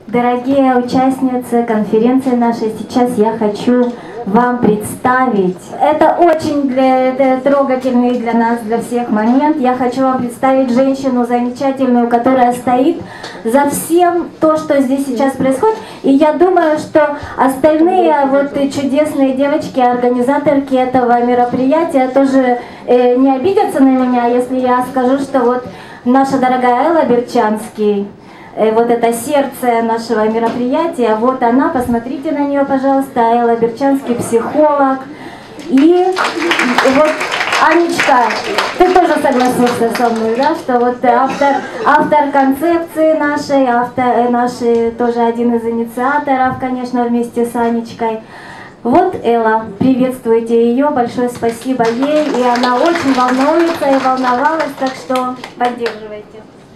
Дорогие участницы конференции нашей, сейчас я хочу вам представить. Это очень трогательный для нас, для всех момент. Я хочу вам представить женщину замечательную, которая стоит за всем то, что здесь сейчас происходит. И я думаю, что остальные вот чудесные девочки, организаторки этого мероприятия тоже не обидятся на меня, если я скажу, что вот наша дорогая Элла Берчанский, вот это сердце нашего мероприятия, вот она, посмотрите на нее, пожалуйста, Элла Берчанский, психолог. И вот, Анечка, ты тоже согласишься со мной, да, что вот автор концепции нашей, тоже один из инициаторов, конечно, вместе с Анечкой. Вот Элла, приветствуйте ее, большое спасибо ей, и она очень волнуется и волновалась, так что поддерживайте.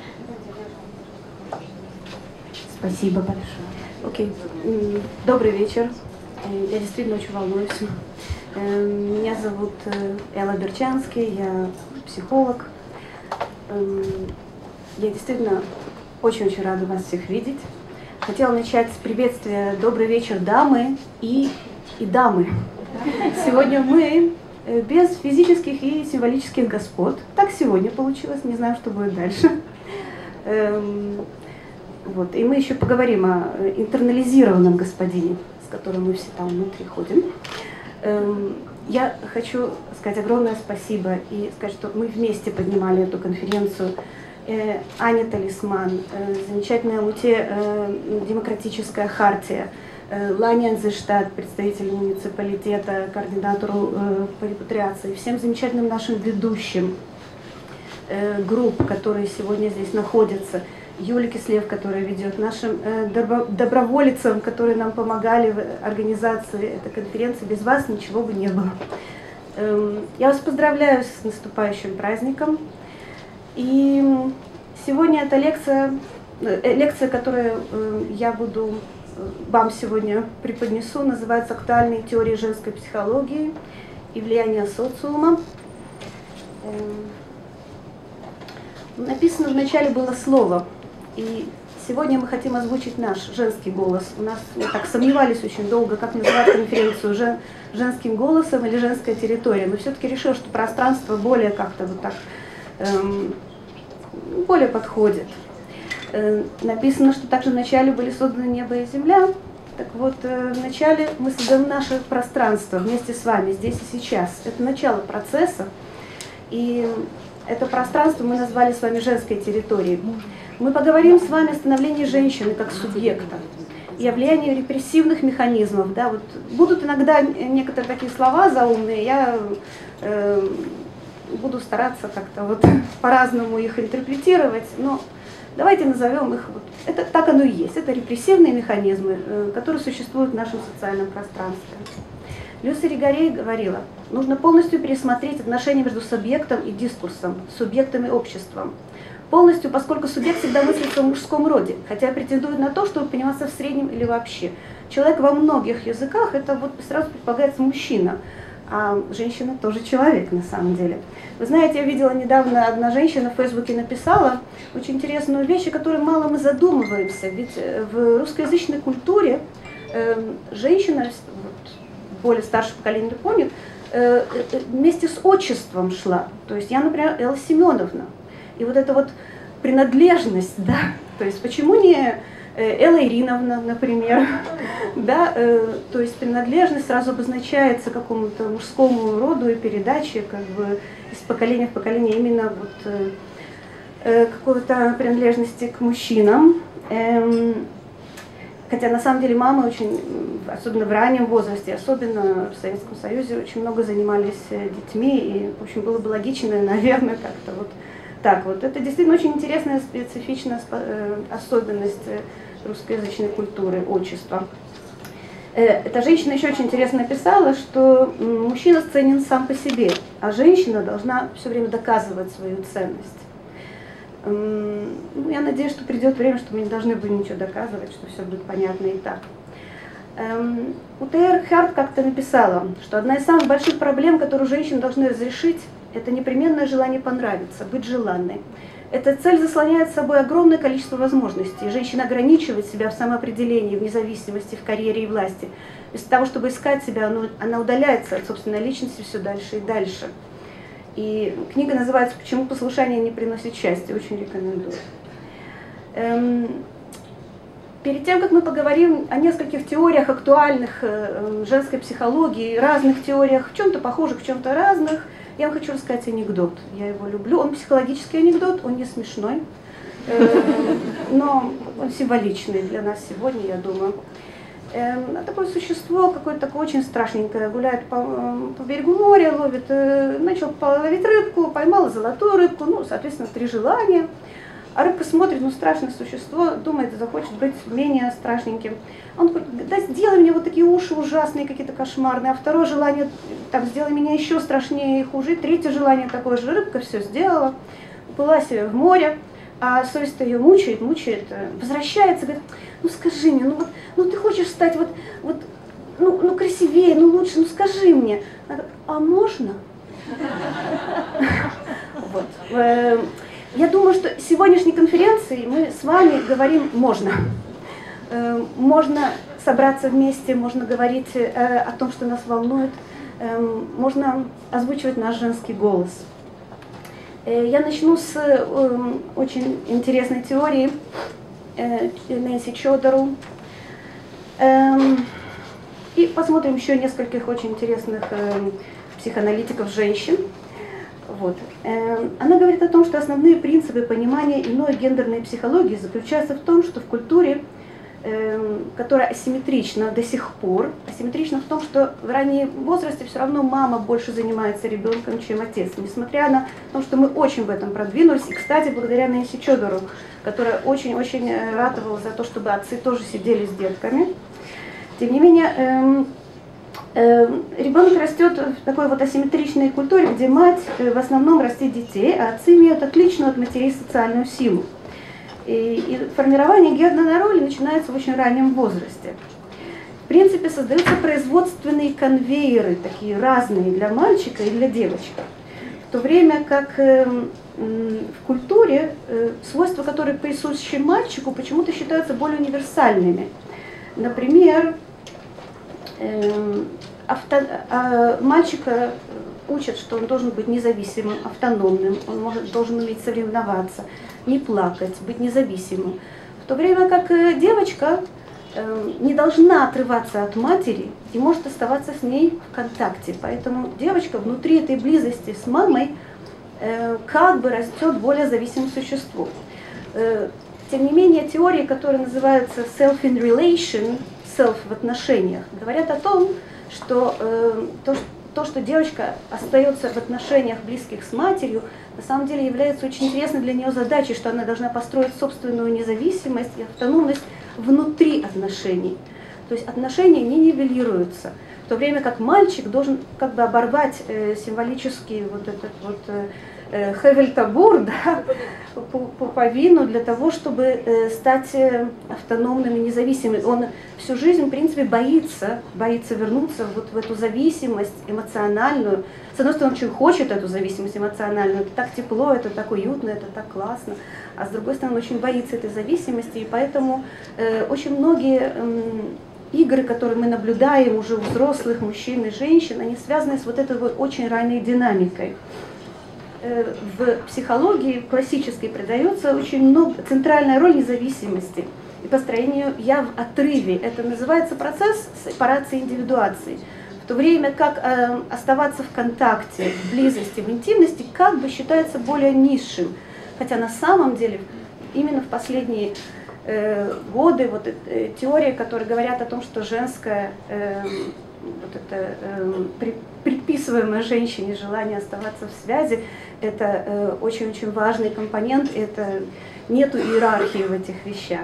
Спасибо большое. Окей. Добрый вечер. Я действительно очень волнуюсь. Меня зовут Элла Берчанский, я психолог. Я действительно очень-очень рада вас всех видеть. Хотела начать с приветствия «Добрый вечер, дамы и дамы». Сегодня мы без физических и символических господ. Так сегодня получилось, не знаю, что будет дальше. Вот. И мы еще поговорим о интернализированном господине, с которым мы все там внутри ходим. Я хочу сказать огромное спасибо и сказать, что мы вместе поднимали эту конференцию. Аня Талисман, замечательная МУТЕ «Демократическая хартия», Ланя Анзештадт, представитель муниципалитета, координатору по репатриации, всем замечательным нашим ведущим групп, которые сегодня здесь находятся, Юлия Кислев, которая ведет, нашим добровольцам, которые нам помогали в организации этой конференции. Без вас ничего бы не было. Я вас поздравляю с наступающим праздником. И сегодня эта лекция, которую я буду вам сегодня преподнесу, называется «Актуальные теории женской психологии и влияние социума». Написано вначале было слово. И сегодня мы хотим озвучить наш женский голос. Мы так сомневались очень долго, как называть конференцию женским голосом или женская территория. Но все-таки решил, что пространство более как-то вот так более подходит. Написано, что также вначале были созданы небо и земля. Так вот, вначале мы создаем наше пространство вместе с вами, здесь и сейчас. Это начало процесса. И это пространство мы назвали с вами женской территорией. Мы поговорим с вами о становлении женщины как субъекта и о влиянии репрессивных механизмов. Да, вот будут иногда некоторые такие слова заумные, я буду стараться как-то вот по-разному их интерпретировать, но давайте назовем их, вот, это так оно и есть, это репрессивные механизмы, которые существуют в нашем социальном пространстве. Люси Ригарей говорила, нужно полностью пересмотреть отношения между субъектом и дискурсом, субъектом и обществом. Полностью, поскольку субъект всегда мыслится в мужском роде, хотя претендует на то, чтобы пониматься в среднем или вообще. Человек во многих языках, это вот сразу предполагается мужчина, а женщина тоже человек на самом деле. Вы знаете, я видела недавно, одна женщина в Фейсбуке написала очень интересную вещь, о которой мало мы задумываемся, ведь в русскоязычной культуре женщина, вот, более старшее поколение помнит, вместе с отчеством шла. То есть я, например, Элла Семеновна. И вот эта вот принадлежность, да, то есть почему не Элла Ириновна, например, да, то есть принадлежность сразу обозначается какому-то мужскому роду и передаче, как бы из поколения в поколение именно вот какой-то принадлежности к мужчинам. Хотя на самом деле мамы очень, особенно в раннем возрасте, особенно в Советском Союзе, очень много занимались детьми, и, в общем, было бы логично, наверное, как-то вот так вот. Это действительно очень интересная, специфичная особенность русскоязычной культуры, отчества. Эта женщина еще очень интересно написала, что мужчина ценен сам по себе, а женщина должна все время доказывать свою ценность. Ну, я надеюсь, что придет время, что мы не должны будем ничего доказывать, что все будет понятно и так. Утейр Харт как-то написала, что одна из самых больших проблем, которую женщины должны разрешить, это непременное желание понравиться, быть желанной. Эта цель заслоняет собой огромное количество возможностей. Женщина ограничивает себя в самоопределении, в независимости, в карьере и власти. Вместо того, чтобы искать себя, она удаляется от собственной личности все дальше и дальше. И книга называется «Почему послушание не приносит счастья». Очень рекомендую. Перед тем, как мы поговорим о нескольких теориях актуальных женской психологии, разных теориях, в чем-то похожих, в чем-то разных, я вам хочу рассказать анекдот. Я его люблю. Он психологический анекдот, он не смешной, но он символичный для нас сегодня, я думаю. Такое существо, какое-то такое очень страшненькое, гуляет по берегу моря, начал ловить рыбку, поймал золотую рыбку, ну, соответственно, 3 желания. А рыбка смотрит, ну, страшное существо, думает, захочет быть менее страшненьким. Он говорит, да сделай мне вот такие уши ужасные, какие-то кошмарные. А второе желание, там, сделай меня еще страшнее и хуже. И третье желание такое же. Рыбка все сделала, уплыла себе в море, а совесть ее мучает, возвращается, говорит, ну скажи мне, ну ты хочешь стать ну красивее, ну лучше, ну скажи мне. Она говорит, а можно? Вот. Я думаю, что сегодняшней конференции мы с вами говорим «можно». Можно собраться вместе, можно говорить о том, что нас волнует, можно озвучивать наш женский голос. Я начну с очень интересной теории Нэнси Чодору. И посмотрим еще нескольких очень интересных психоаналитиков женщин. Вот. Она говорит о том, что основные принципы понимания иной гендерной психологии заключаются в том, что в культуре, которая асимметрична до сих пор, асимметрична в том, что в раннем возрасте все равно мама больше занимается ребенком, чем отец. Несмотря на то, что мы очень в этом продвинулись, и, кстати, благодаря Нэнси Чодору, которая очень-очень ратовала за то, чтобы отцы тоже сидели с детками. Тем не менее, ребенок растет в такой вот асимметричной культуре, где мать в основном растит детей, а отцы имеют отличную от матерей социальную силу. И формирование гендерной роли начинается в очень раннем возрасте. В принципе, создаются производственные конвейеры, такие разные для мальчика и для девочки. В то время как в культуре свойства, которые присущи мальчику, почему-то считаются более универсальными. Например, мальчика учат, что он должен быть независимым, автономным, он должен уметь соревноваться, не плакать, быть независимым. В то время как девочка не должна отрываться от матери и может оставаться с ней в контакте. Поэтому девочка внутри этой близости с мамой как бы растет более зависимым существом. Тем не менее, теории, которые называются self in relation, self в отношениях, говорят о том, что то, что девочка остается в отношениях близких с матерью, на самом деле является очень интересной для нее задачей, что она должна построить собственную независимость и автономность внутри отношений. То есть отношения не нивелируются, в то время как мальчик должен как бы оборвать символический вот этот вот хевель-табур, да, пуповину для того, чтобы стать автономным и независимым. Он всю жизнь, в принципе, боится вернуться вот в эту зависимость эмоциональную. С одной стороны, он очень хочет эту зависимость эмоциональную, это так тепло, это так уютно, это так классно, а с другой стороны, он очень боится этой зависимости, и поэтому очень многие игры, которые мы наблюдаем уже у взрослых мужчин и женщин, они связаны с вот этой вот очень ранней динамикой. В психологии классической придается очень много, центральная роль независимости и построению «я в отрыве». Это называется процесс сепарации индивидуации. В то время как оставаться в контакте, в близости, в интимности как бы считается более низшим. Хотя на самом деле именно в последние годы вот теории, которые говорят о том, что женское вот это предписываемое женщине желание оставаться в связи, это очень-очень важный компонент, это нету иерархии в этих вещах.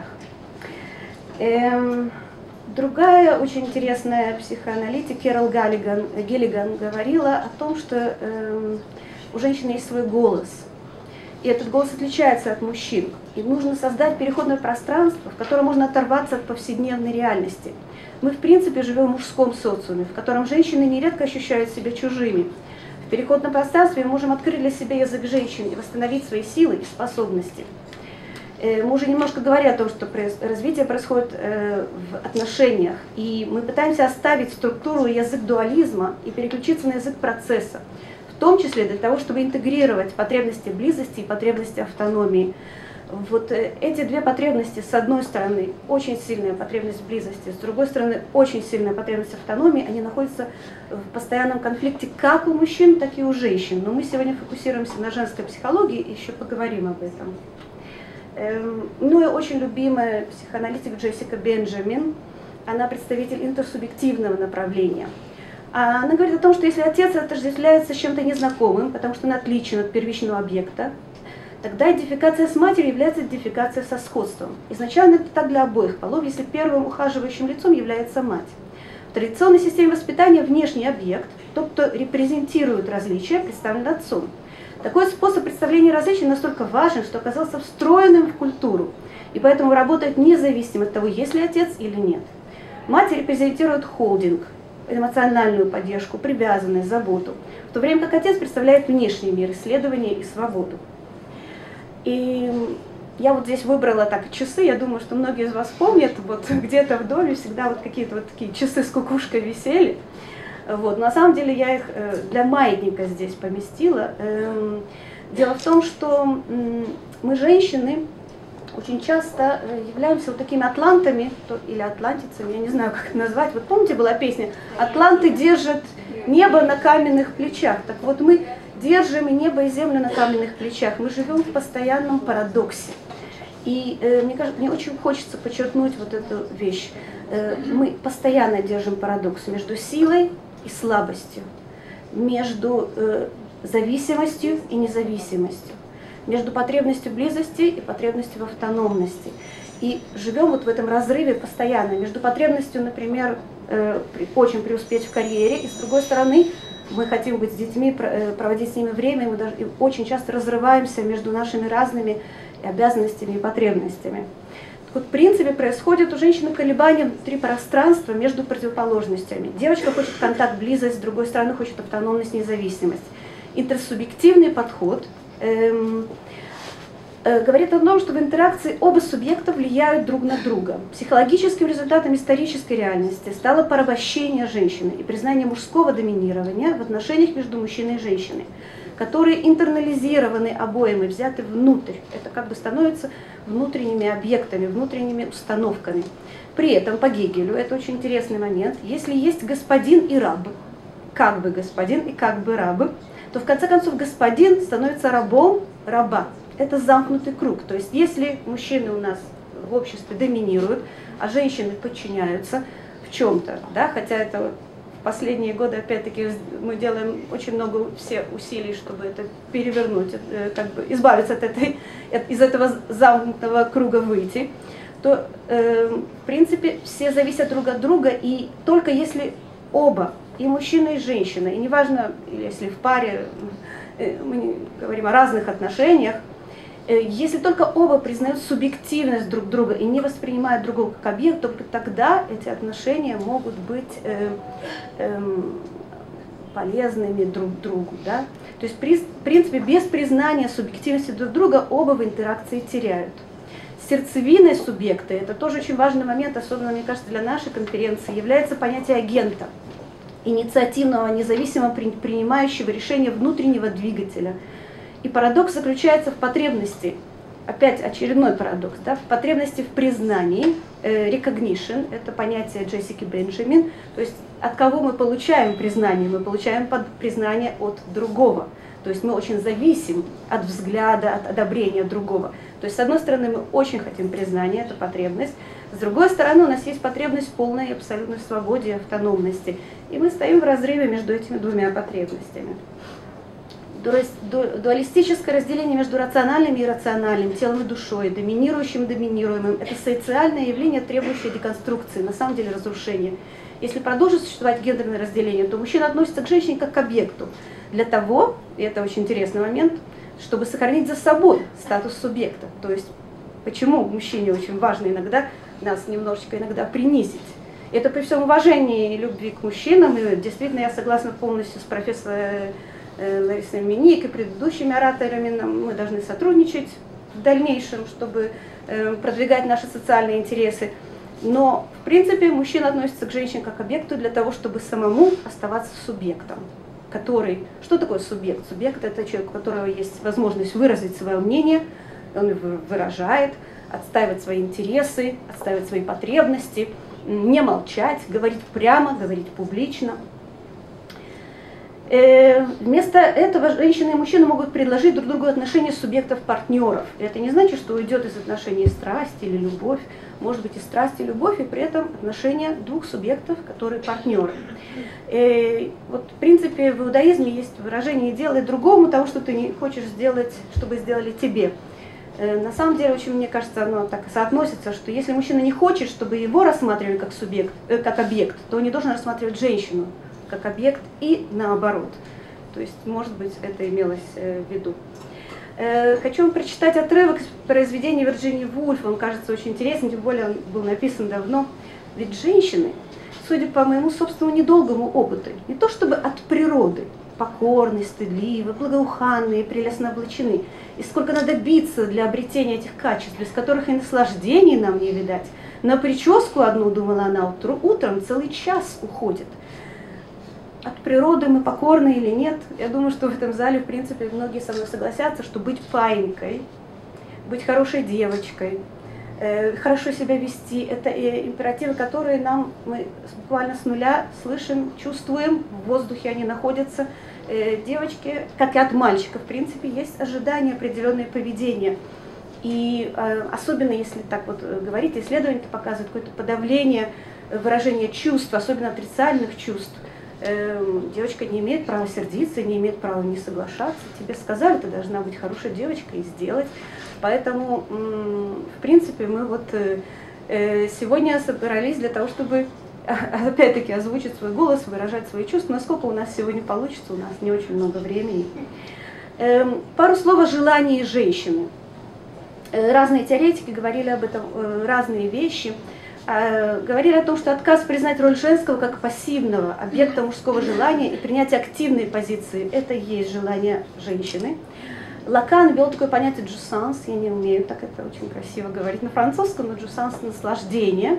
Другая очень интересная психоаналитик Кэрол Гиллиган говорила о том, что у женщины есть свой голос, и этот голос отличается от мужчин, и нужно создать переходное пространство, в котором можно оторваться от повседневной реальности. Мы, в принципе, живем в мужском социуме, в котором женщины нередко ощущают себя чужими. В переходном пространстве мы можем открыть для себя язык женщин и восстановить свои силы и способности. Мы уже немножко говорили о том, что развитие происходит в отношениях, и мы пытаемся оставить структуру и язык дуализма и переключиться на язык процесса, в том числе для того, чтобы интегрировать потребности близости и потребности автономии. Вот эти две потребности, с одной стороны, очень сильная потребность близости, с другой стороны, очень сильная потребность автономии, они находятся в постоянном конфликте как у мужчин, так и у женщин. Но мы сегодня фокусируемся на женской психологии и еще поговорим об этом. Ну и очень любимая психоаналитик Джессика Бенджамин, она представитель интерсубъективного направления. Она говорит о том, что если отец отождествляется с чем-то незнакомым, потому что он отличен от первичного объекта, тогда идентификация с матерью является идентификацией со сходством. Изначально это так для обоих полов, если первым ухаживающим лицом является мать. В традиционной системе воспитания внешний объект, тот, кто репрезентирует различия, представлен отцом. Такой способ представления различий настолько важен, что оказался встроенным в культуру, и поэтому работает независимо от того, есть ли отец или нет. Мать репрезентирует холдинг, эмоциональную поддержку, привязанность, заботу, в то время как отец представляет внешний мир, исследования и свободу. И я вот здесь выбрала так часы, я думаю, что многие из вас помнят, вот где-то в доме всегда вот какие-то вот такие часы с кукушкой висели. Вот. На самом деле я их для маятника здесь поместила. Дело в том, что мы, женщины, очень часто являемся вот такими атлантами или атлантицами, я не знаю, как это назвать. Вот помните, была песня «Атланты держат небо на каменных плечах». Так вот, мы держим и небо, и землю на каменных плечах. Мы живем в постоянном парадоксе. И мне кажется, мне очень хочется подчеркнуть вот эту вещь. Мы постоянно держим парадокс между силой и слабостью, между зависимостью и независимостью, между потребностью близости и потребностью в автономности. И живем вот в этом разрыве постоянно между потребностью, например, очень преуспеть в карьере, и с другой стороны, мы хотим быть с детьми, проводить с ними время, и мы даже очень часто разрываемся между нашими разными обязанностями и потребностями. Вот, в принципе, происходит у женщины колебания внутри пространства между противоположностями. Девочка хочет контакт, близость, с другой стороны хочет автономность, независимость. Интерсубъективный подход говорит о том, что в интеракции оба субъекта влияют друг на друга. Психологическим результатом исторической реальности стало порабощение женщины и признание мужского доминирования в отношениях между мужчиной и женщиной, которые интернализированы обоим и взяты внутрь. Это как бы становится внутренними объектами, внутренними установками. При этом по Гегелю, это очень интересный момент, если есть господин и раб, как бы господин и как бы раб, то в конце концов господин становится рабом раба. Это замкнутый круг. То есть если мужчины у нас в обществе доминируют, а женщины подчиняются в чем-то, да, хотя это в последние годы, опять-таки, мы делаем очень много все усилий, чтобы это перевернуть, как бы избавиться из этого замкнутого круга выйти, то, в принципе, все зависят друг от друга, и только если оба, и мужчина, и женщина, и неважно, если в паре, мы говорим о разных отношениях, если только оба признают субъективность друг друга и не воспринимают другого как объект, только тогда эти отношения могут быть полезными друг другу. Да? То есть, в принципе, без признания субъективности друг друга оба в интеракции теряют. Сердцевиной субъекта, это тоже очень важный момент, особенно, мне кажется, для нашей конференции, является понятие агента, инициативного, независимо принимающего решения внутреннего двигателя. И парадокс заключается в потребности, опять очередной парадокс, да, в потребности в признании, recognition, это понятие Джессики Бенджамин, то есть от кого мы получаем признание? Мы получаем признание от другого. То есть мы очень зависим от взгляда, от одобрения другого. То есть с одной стороны мы очень хотим признания, это потребность, с другой стороны у нас есть потребность в полной и абсолютной свободе и автономности. И мы стоим в разрыве между этими двумя потребностями. Дуалистическое разделение между рациональным и иррациональным, телом и душой, доминирующим и доминируемым – это социальное явление, требующее деконструкции, на самом деле разрушения. Если продолжит существовать гендерное разделение, то мужчина относится к женщине как к объекту. Для того, и это очень интересный момент, чтобы сохранить за собой статус субъекта. То есть, почему мужчине очень важно иногда нас немножечко принизить. Это при всем уважении и любви к мужчинам, и действительно я согласна полностью с профессором Ларисой Миник и предыдущими ораторами, мы должны сотрудничать в дальнейшем, чтобы продвигать наши социальные интересы. Но, в принципе, мужчина относится к женщине как к объекту для того, чтобы самому оставаться субъектом. Что такое субъект? Субъект – это человек, у которого есть возможность выразить свое мнение, он его выражает, отстаивать свои интересы, отстаивать свои потребности, не молчать, говорить прямо, говорить публично. Вместо этого женщина и мужчина могут предложить друг другу отношения субъектов-партнеров. Это не значит, что уйдет из отношений страсть или любовь. Может быть и страсть, и любовь, и при этом отношения двух субъектов, которые партнеры. Вот, в принципе, в иудаизме есть выражение «делай другому того, что ты не хочешь сделать, чтобы сделали тебе». На самом деле, очень, мне кажется, оно так соотносится, что если мужчина не хочет, чтобы его рассматривали как субъект, как объект, то он не должен рассматривать женщину как объект и наоборот. То есть, может быть, это имелось в виду. Хочу вам прочитать отрывок из произведения Вирджинии Вульф. Он кажется очень интересным, тем более он был написан давно. Ведь женщины, судя по моему собственному недолгому опыту, не то чтобы от природы, покорны, стыдливы, благоуханные, прелестно облачены, и сколько надо биться для обретения этих качеств, без которых и наслаждений нам не видать. На прическу одну, думала она, утром целый час уходит. От природы мы покорны или нет, я думаю, что в этом зале, в принципе, многие со мной согласятся, что быть паинькой, быть хорошей девочкой, хорошо себя вести, это императивы, которые мы буквально с нуля слышим, чувствуем, в воздухе они находятся. Девочки, как и от мальчика, в принципе, есть ожидания, определенное поведение. И особенно, если так вот говорить, исследования показывают какое-то подавление выражения чувств, особенно отрицательных чувств. Девочка не имеет права сердиться, не имеет права не соглашаться. Тебе сказали, ты должна быть хорошей девочкой и сделать. Поэтому, в принципе, мы вот сегодня собрались для того, чтобы, опять-таки, озвучить свой голос, выражать свои чувства. Насколько у нас сегодня получится, у нас не очень много времени. Пару слов о желании женщины. Разные теоретики говорили об этом, разные вещи. Говорили о том, что отказ признать роль женского как пассивного объекта мужского желания и принять активные позиции – это и есть желание женщины. Лакан ввел такое понятие «джусанс», я не умею так это очень красиво говорить на французском, но «джусанс» – наслаждение.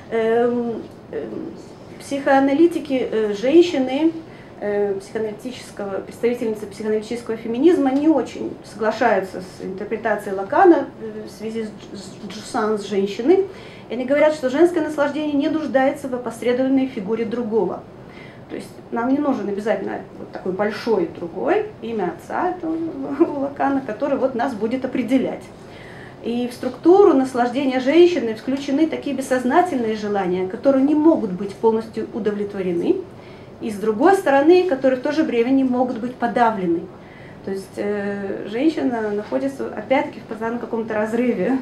Психоаналитики женщины, представительницы психоаналитического феминизма не очень соглашаются с интерпретацией Лакана в связи с «джусанс» женщины. И они говорят, что женское наслаждение не нуждается в опосредованной фигуре другого. То есть нам не нужен обязательно вот такой большой другой, имя отца этого Лакана, который вот нас будет определять. И в структуру наслаждения женщины включены такие бессознательные желания, которые не могут быть полностью удовлетворены, и с другой стороны, которые в то же время не могут быть подавлены. То есть женщина находится опять-таки в постоянном каком-то разрыве.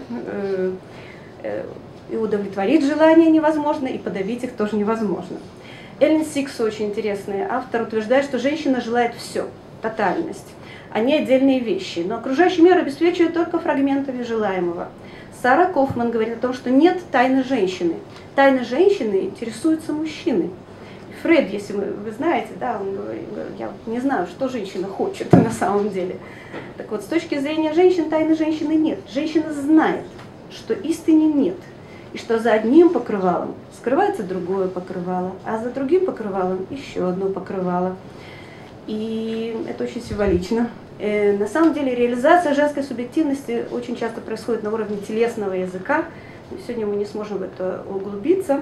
И удовлетворить желания невозможно, и подавить их тоже невозможно. Эллен Сикс, очень интересный автор, утверждает, что женщина желает все, тотальность, а не отдельные вещи. Но окружающий мир обеспечивает только фрагментами желаемого. Сара Кофман говорит о том, что нет тайны женщины. Тайны женщины интересуются мужчиной. Фрейд, если вы знаете, да, он говорит, я не знаю, что женщина хочет на самом деле. Так вот, с точки зрения женщин, тайны женщины нет. Женщина знает, что истины нет. И что за одним покрывалом скрывается другое покрывало, а за другим покрывалом еще одно покрывало. И это очень символично. На самом деле реализация женской субъективности очень часто происходит на уровне телесного языка. Сегодня мы не сможем в это углубиться.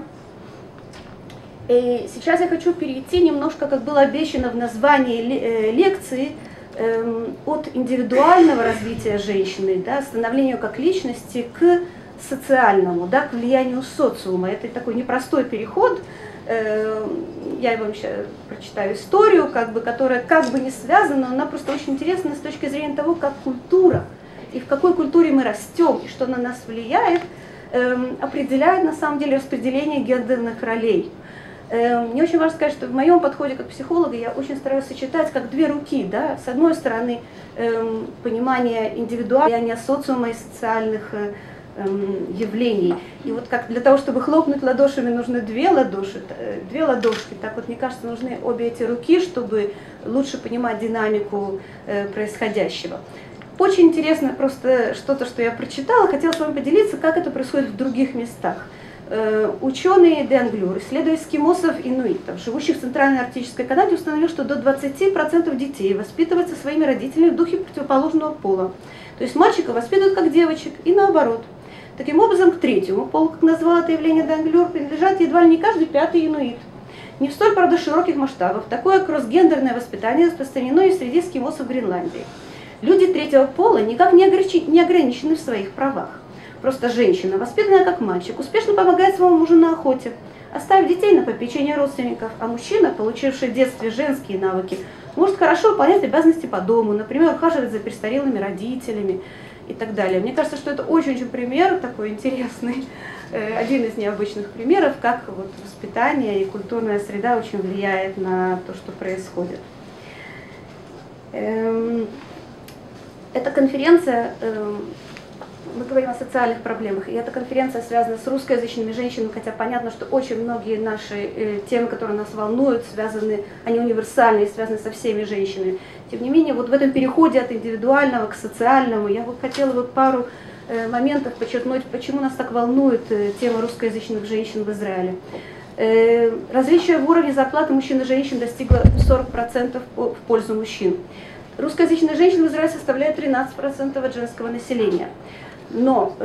И сейчас я хочу перейти немножко, как было обещано в названии лекции, от индивидуального развития женщины, да, становлению как личности, к социальному, да, к влиянию социума. Это такой непростой переход. Я вам сейчас прочитаю историю, которая как бы не связана, но она просто очень интересна с точки зрения того, как культура и в какой культуре мы растем, и что на нас влияет, определяет на самом деле распределение гендерных ролей. Мне очень важно сказать, что в моем подходе как психолога я очень стараюсь сочетать как две руки. Да? С одной стороны, понимание индивидуального влияния социума и социальных явлений. И вот как для того, чтобы хлопнуть ладошами, нужны две ладошки, так вот, мне кажется, нужны обе эти руки, чтобы лучше понимать динамику происходящего. Очень интересно просто что-то, что я прочитала, хотела с вами поделиться, как это происходит в других местах. Ученый де Англюр, исследуя эскимосов-инуитов, живущих в Центральной Арктической Канаде, установил, что до 20% детей воспитываются своими родителями в духе противоположного пола. То есть мальчиков воспитывают как девочек и наоборот. Таким образом, к третьему полу, как назвал это явление де Англюр, принадлежат едва ли не каждый пятый инуит. Не в столь, правда, широких масштабах. Такое кроссгендерное воспитание распространено и среди эскимосов Гренландии. Люди третьего пола никак не ограничены в своих правах. Просто женщина, воспитанная как мальчик, успешно помогает своему мужу на охоте, оставив детей на попечение родственников, а мужчина, получивший в детстве женские навыки, может хорошо выполнять обязанности по дому, например, ухаживать за престарелыми родителями и так далее. Мне кажется, что это очень-очень пример такой интересный, один из необычных примеров, как вот воспитание и культурная среда очень влияет на то, что происходит. Эта конференция, мы говорим о социальных проблемах, и эта конференция связана с русскоязычными женщинами, хотя понятно, что очень многие наши темы, которые нас волнуют, связаны, они универсальные, связаны со всеми женщинами. Тем не менее, вот в этом переходе от индивидуального к социальному, я вот хотела бы пару моментов подчеркнуть, почему нас так волнует тема русскоязычных женщин в Израиле. Различие в уровне зарплаты мужчин и женщин достигло 40% в пользу мужчин. Русскоязычные женщины в Израиле составляют 13% от женского населения. Но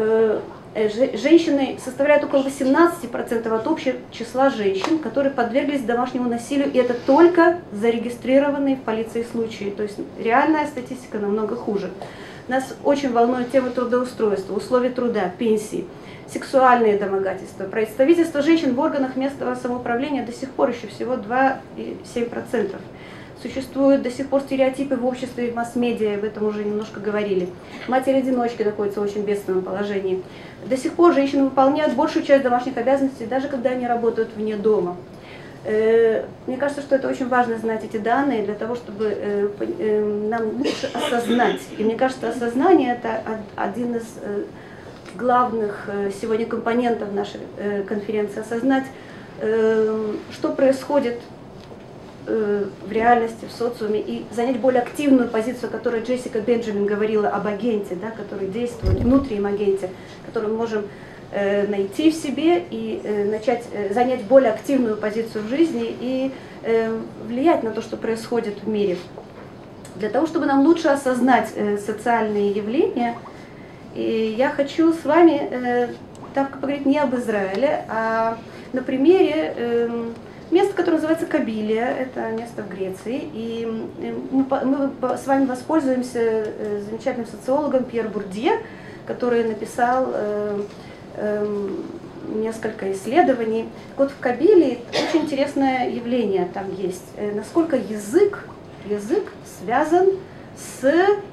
женщины составляют около 18% от общего числа женщин, которые подверглись домашнему насилию, и это только зарегистрированные в полиции случаи. То есть реальная статистика намного хуже. Нас очень волнует тема трудоустройства, условий труда, пенсии, сексуальные домогательства. Представительство женщин в органах местного самоуправления до сих пор еще всего 2,7%. Существуют до сих пор стереотипы в обществе и в масс-медиа, об этом уже немножко говорили. Матери-одиночки находятся в очень бедственном положении. До сих пор женщины выполняют большую часть домашних обязанностей, даже когда они работают вне дома. Мне кажется, что это очень важно знать эти данные для того, чтобы нам лучше осознать. И мне кажется, осознание – это один из главных сегодня компонентов нашей конференции. Осознать, что происходит в реальности, в социуме, и занять более активную позицию, о которой Джессика Бенджамин говорила об агенте, да, который действует, внутреннем агенте, который мы можем найти в себе и занять более активную позицию в жизни и влиять на то, что происходит в мире. Для того, чтобы нам лучше осознать социальные явления, и я хочу с вами поговорить не об Израиле, а на примере место, которое называется Кабилия, это место в Греции, и мы с вами воспользуемся замечательным социологом Пьер Бурдье, который написал несколько исследований. Вот в Кабилии очень интересное явление там есть, насколько язык связан с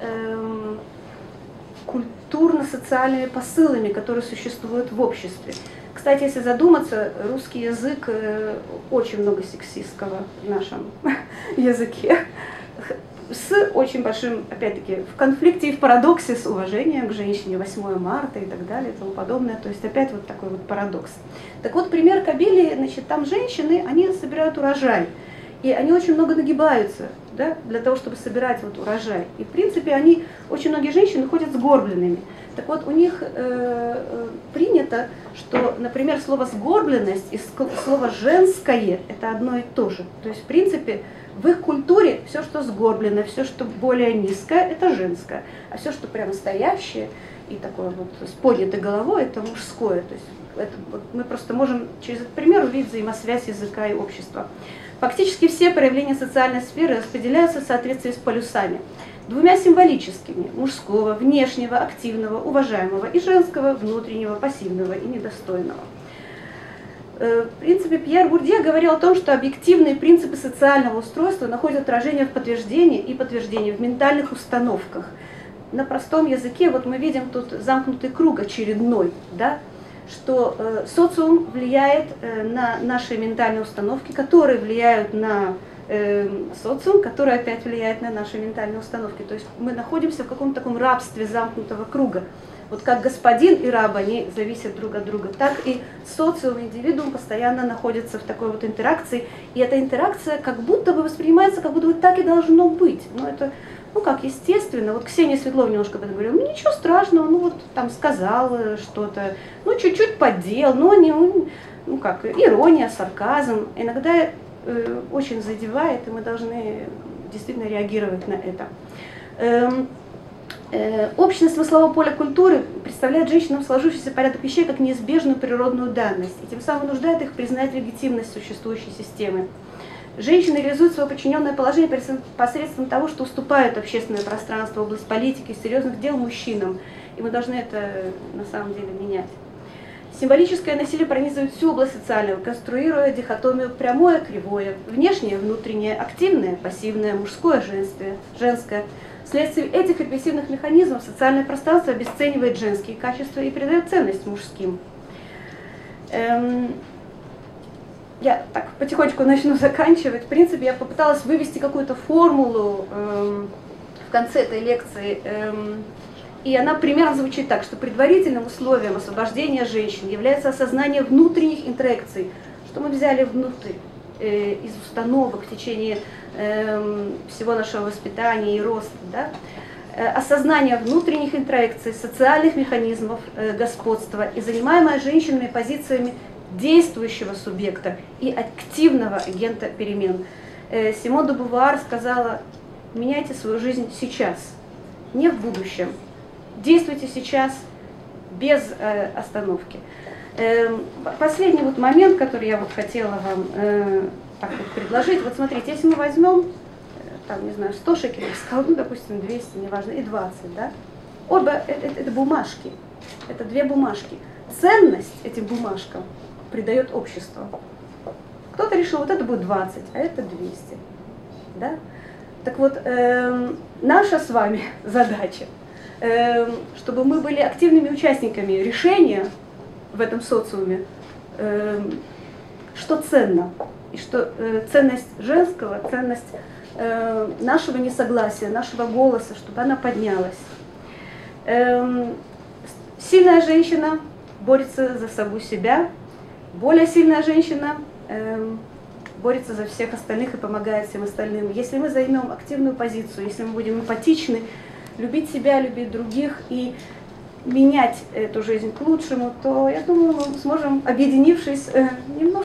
культурно-социальными посылами, которые существуют в обществе. Кстати, если задуматься, русский язык очень много сексистского в нашем языке, с очень большим, опять-таки, в конфликте и в парадоксе с уважением к женщине, 8 марта и так далее и тому подобное. То есть опять вот такой вот парадокс. Так вот, пример Кабилии, значит, там женщины, они собирают урожай, и они очень много нагибаются, да, для того, чтобы собирать вот урожай. И в принципе очень многие женщины ходят сгорбленными. Так вот, у них принято, что, например, слово «сгорбленность» и слово «женское» – это одно и то же. То есть, в принципе, в их культуре все, что сгорблено, все, что более низкое – это женское. А все, что прямо стоящее и такое вот с поднятой головой – это мужское. То есть мы просто можем через этот пример увидеть взаимосвязь языка и общества. Фактически все проявления социальной сферы распределяются в соответствии с полюсами. Двумя символическими – мужского, внешнего, активного, уважаемого, и женского, внутреннего, пассивного и недостойного. В принципе, Пьер Бурдье говорил о том, что объективные принципы социального устройства находят отражение в подтверждении и подтверждении в ментальных установках. На простом языке вот мы видим тут замкнутый круг очередной, да, что социум влияет на наши ментальные установки, которые влияют на социум, который опять влияет на наши ментальные установки. То есть мы находимся в каком-то таком рабстве замкнутого круга. Вот как господин и раб, они зависят друг от друга, так и социум, индивидуум постоянно находится в такой вот интеракции, и эта интеракция как будто бы воспринимается, как будто бы так и должно быть. Но это, ну как, естественно. Вот Ксения Светлова немножко об этом говорила, ну ничего страшного, ну вот там сказал что-то, ну чуть-чуть поддел, но не, ну как, ирония, сарказм. Иногда очень задевает, и мы должны действительно реагировать на это. Общность смыслового поля культуры представляет женщинам сложившийся порядок вещей как неизбежную природную данность, и тем самым вынуждает их признать легитимность существующей системы. Женщины реализуют свое подчиненное положение посредством того, что уступают общественное пространство, область политики, серьезных дел мужчинам, и мы должны это на самом деле менять. Символическое насилие пронизывает всю область социального, конструируя дихотомию прямое, кривое, внешнее, внутреннее, активное, пассивное, мужское, женское. Вследствие этих репрессивных механизмов социальное пространство обесценивает женские качества и придает ценность мужским. Я так потихонечку начну заканчивать. В принципе, я попыталась вывести какую-то формулу в конце этой лекции, и она примерно звучит так, что предварительным условием освобождения женщин является осознание внутренних интеракций, что мы взяли внутрь из установок в течение всего нашего воспитания и роста, да? Осознание внутренних интеракций, социальных механизмов господства и занимаемая женщинами позициями действующего субъекта и активного агента перемен. Симон де Бувуар сказала: меняйте свою жизнь сейчас, не в будущем. Действуйте сейчас без остановки. Последний вот момент, который я вот хотела вам так вот предложить. Вот смотрите, если мы возьмем, там, не знаю, 100 шекелей, ну, допустим, 200, неважно, и 20, да? Оба это бумажки, это две бумажки. Ценность этим бумажкам придает общество. Кто-то решил, вот это будет 20, а это 200, да? Так вот, наша с вами задача, чтобы мы были активными участниками решения в этом социуме, что ценно, и что ценность женского, ценность нашего несогласия, нашего голоса, чтобы она поднялась. Сильная женщина борется за саму себя, более сильная женщина борется за всех остальных и помогает всем остальным. Если мы займем активную позицию, если мы будем эмпатичны, любить себя, любить других и менять эту жизнь к лучшему, то, я думаю, мы сможем, объединившись, немножко